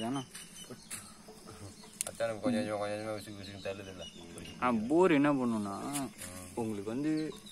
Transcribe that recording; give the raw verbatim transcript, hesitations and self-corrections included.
தானே அச்சானுக்கு கொஞ்சம் கொஞ்சம் கொஞ்சமாக விசுக்கு விசுக்கு தள்ளுதில்ல. ஆ போர் என்ன பண்ணுன்னா உங்களுக்கு வந்து